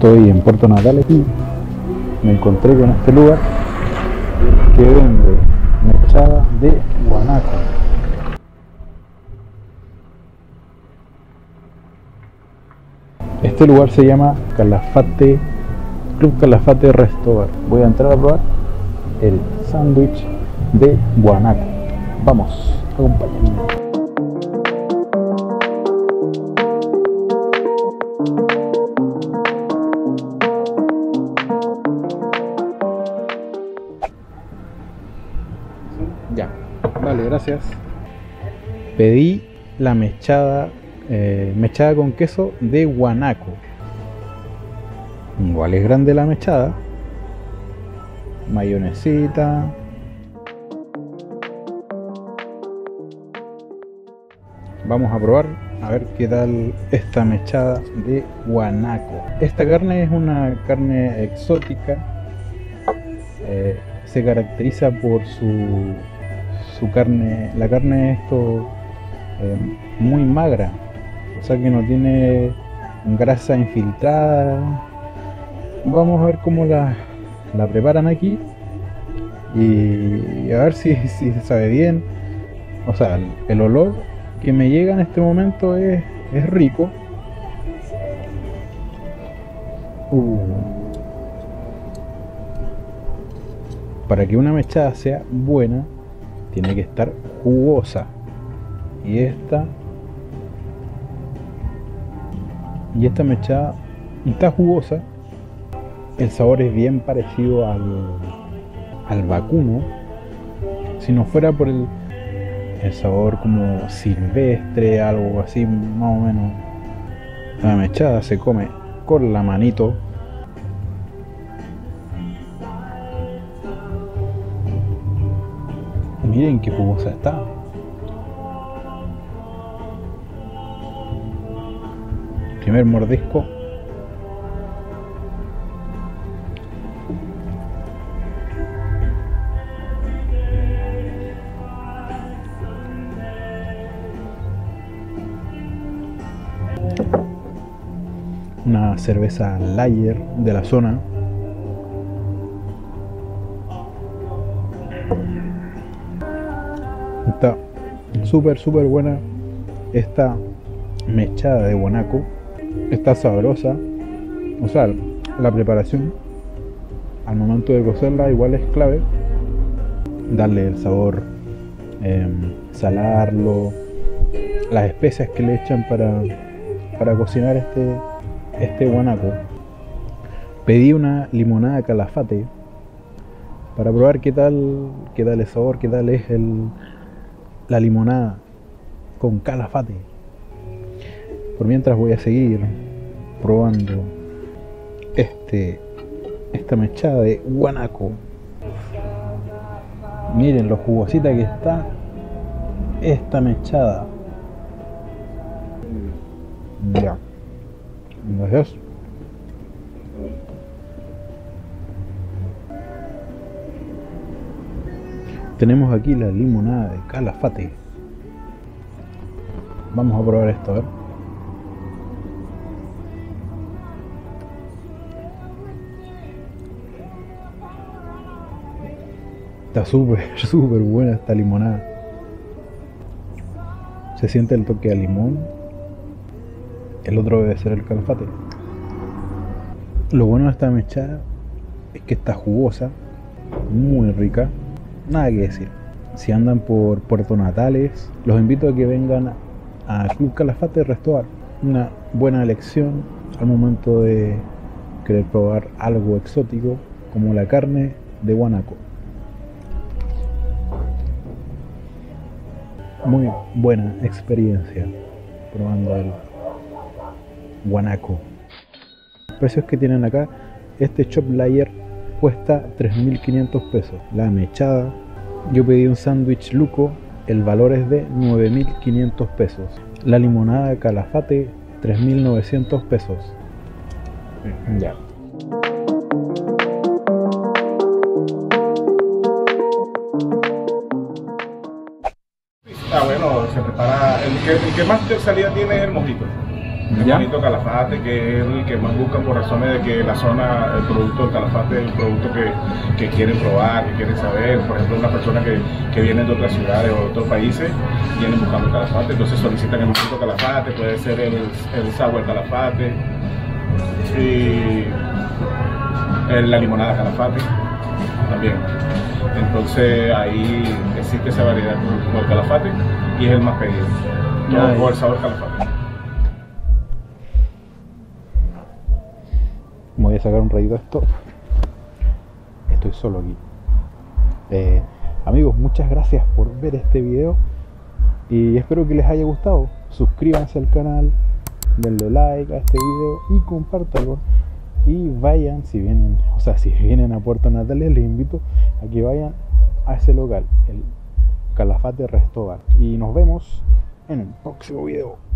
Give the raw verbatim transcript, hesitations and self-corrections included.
Estoy en Puerto Natales y me encontré con este lugar que vende mechada de guanaco. Este lugar se llama Calafate, Club Calafate Restaurant. Voy a entrar a probar el sándwich de guanaco. Vamos, acompáñenme. Ya, vale, gracias. Pedí la mechada, eh, mechada con queso de guanaco. Igual es grande la mechada. Mayonesita. Vamos a probar a ver qué tal esta mechada de guanaco. Esta carne es una carne exótica. Eh, se caracteriza por su, su carne, la carne esto eh, muy magra, o sea que no tiene grasa infiltrada. Vamos a ver cómo la, la preparan aquí y a ver si, si se sabe bien. O sea, el, el olor que me llega en este momento es, es rico. Uh. Para que una mechada sea buena, tiene que estar jugosa. Y esta y esta mechada está jugosa. El sabor es bien parecido al, al vacuno. Si no fuera por el, el sabor como silvestre, algo así más o menos. La mechada se come con la manito. Miren qué jugosa está. Primer mordisco. Una cerveza lager de la zona. Está súper súper buena esta mechada de guanaco. Está sabrosa. O sea, la preparación al momento de cocerla igual es clave. Darle el sabor, eh, salarlo, las especias que le echan para, para cocinar este, este guanaco. Pedí una limonada Calafate para probar qué tal, qué tal el sabor, qué tal es el, la limonada con Calafate. Por mientras voy a seguir probando este esta mechada de guanaco. Miren lo jugosita que está esta mechada. Ya. Gracias. Tenemos aquí la limonada de Calafate. Vamos a probar esto, a ver. Está súper, súper buena esta limonada. Se siente el toque a limón. El otro debe ser el Calafate. Lo bueno de esta mechada es que está jugosa, muy rica. Nada que decir. Si andan por Puerto Natales, los invito a que vengan a Club Calafate Restaurant. Una buena elección al momento de querer probar algo exótico como la carne de guanaco. Muy buena experiencia probando el guanaco. Los precios que tienen acá, este Chop Layer cuesta tres mil quinientos pesos. La mechada, yo pedí un sándwich Luco, el valor es de nueve mil quinientos pesos. La limonada Calafate, tres mil novecientos pesos. Ya. Ah, bueno, se prepara. El que, el que más salida tiene es el mojito. El ¿Ya? bonito Calafate, que es el que más buscan por razones de que la zona, el producto del Calafate es el producto que, que quieren probar, que quieren saber. Por ejemplo, una persona que, que viene de otras ciudades o de otros países, vienen buscando el Calafate, entonces solicitan el bonito Calafate, puede ser el, el sour Calafate y el, la limonada Calafate también. Entonces ahí existe esa variedad con el Calafate y es el más pedido. Todo por el sabor Calafate. Me voy a sacar un ratito de esto. Estoy solo aquí. Eh, amigos, muchas gracias por ver este video y espero que les haya gustado. Suscríbanse al canal, denle like a este video y compártanlo. Y vayan, si vienen, o sea, si vienen a Puerto Natales, les invito a que vayan a ese local, el Calafate Resto Bar. Y nos vemos en un próximo video.